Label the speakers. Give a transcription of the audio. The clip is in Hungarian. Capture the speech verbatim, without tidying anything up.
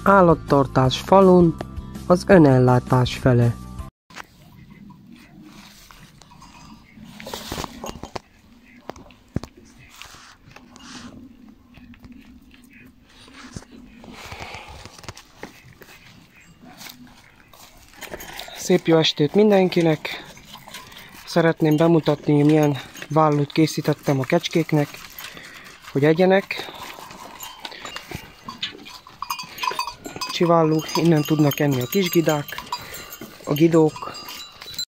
Speaker 1: Állattartás falun, az önellátás fele. Szép jó estét mindenkinek! Szeretném bemutatni, milyen vállót készítettem a kecskéknek, hogy egyenek. Csiválló, innen tudnak enni a kisgidák, a gidók,